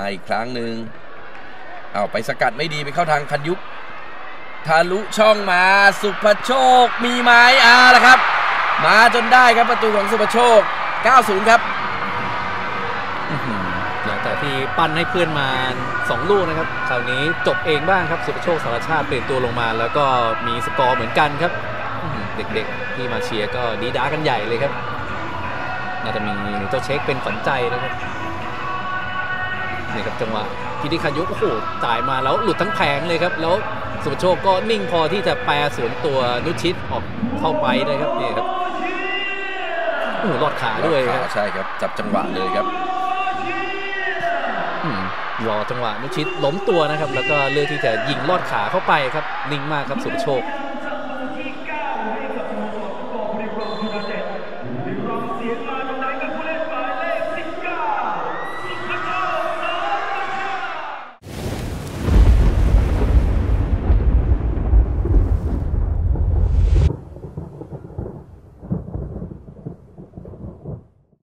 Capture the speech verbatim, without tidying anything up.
อีกครั้งหนึ่งเอาไปสกัดไม่ดีไปเข้าทางคันยุกทะลุช่องมาสุภโชคมีไม้อาละครับมาจนได้ครับประตูของสุภโชค เก้าศูนย์ ครับหลังจากที่ปั้นให้เพื่อนมาสองลูกนะครับคราวนี้จบเองบ้างครับสุภโชคสารชาติเปลี่ยนตัวลงมาแล้วก็มีสกอร์เหมือนกันครับเด็กๆที่มาเชียร์ก็ดีด้ากันใหญ่เลยครับน่าจะมีเจ้าเช็คเป็นขวัญใจนะครับนี่ครับจังหวะที่ดิคันยุกโอ้โหจ่ายมาแล้วหลุดทั้งแผงเลยครับแล้วสุภโชคก็นิ่งพอที่จะแปรสวนตัวนุชิตออกเข้าไปเลยครับนี่ครับโอ้โหลอดขาด้วยครับใช่ครับจับจังหวะเลยครับรอจังหวะนุชิตล้มตัวนะครับแล้วก็เลือกที่จะยิงลอดขาเข้าไปครับนิ่งมากครับสุภโชค